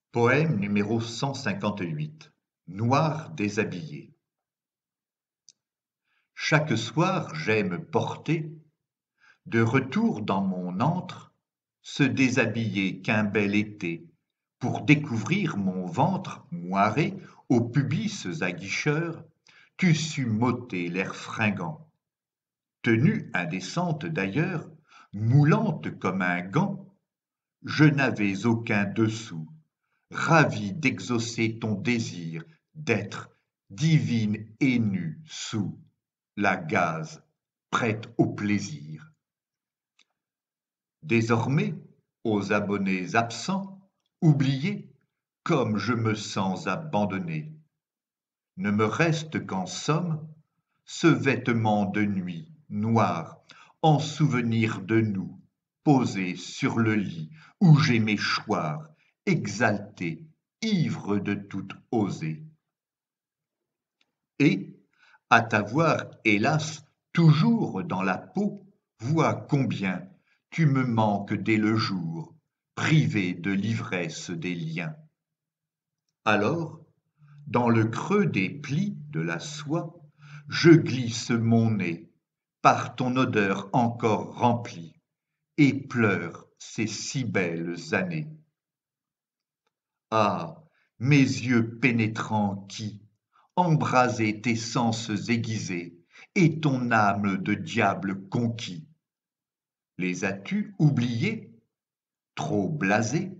Poème numéro 158. Noir déshabillé. Chaque soir j'aime porter, de retour dans mon antre, se déshabiller qu'un bel été, pour découvrir mon ventre moiré aux pubis aguicheurs, tu sus m'ôter l'air fringant. Tenue indécente d'ailleurs, moulante comme un gant, je n'avais aucun dessous, ravi d'exaucer ton désir d'être divine et nue sous la gaze, prête au plaisir. Désormais, aux abonnés absents, oubliés, comme je me sens abandonné, ne me reste qu'en somme ce vêtement de nuit noir, en souvenir de nous, posé sur le lit où j'aimais choir, exalté, ivre de tout oser. Et, à t'avoir, hélas, toujours dans la peau, vois combien tu me manques dès le jour, privé de l'ivresse des liens. Alors, dans le creux des plis de la soie, je glisse mon nez, par ton odeur encore remplie, et pleure ces si belles années. Ah, mes yeux pénétrants qui, embrasés tes sens aiguisés, et ton âme de diable conquis, les as-tu oubliés, trop blasés?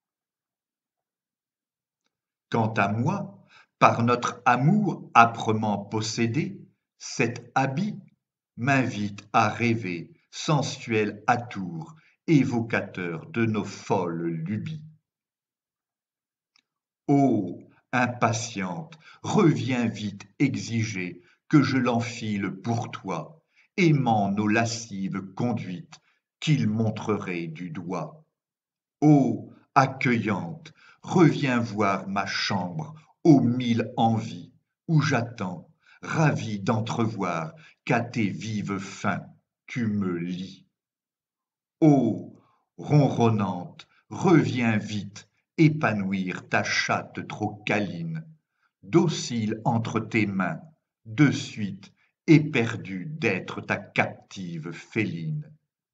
Quant à moi, par notre amour âprement possédé, cet habit m'invite à rêver, sensuel atour, évocateur de nos folles lubies. Ô impatiente, reviens vite exiger que je l'enfile pour toi, aimant nos lascives conduites qu'il montrerait du doigt. Ô accueillante, reviens voir ma chambre aux mille envies, où j'attends, ravi d'entrevoir qu'à tes vives fins tu me lis. Ô ronronnante, reviens vite épanouir ta chatte trop câline, docile entre tes mains, de suite éperdue d'être ta captive féline.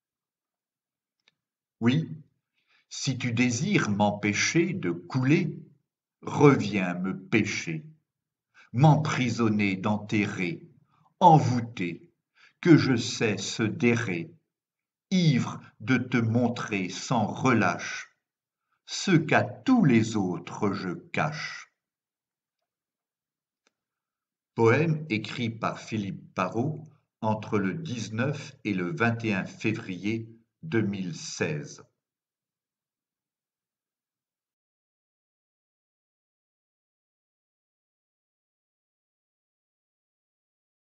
Oui, si tu désires m'empêcher de couler, reviens me pêcher, m'emprisonner dans tes rets, envoûté, que je cesse d'errer, ivre de te montrer sans relâche ce qu'à tous les autres je cache. Poème écrit par Philippe Parrot entre le 19 et le 21 février 2016.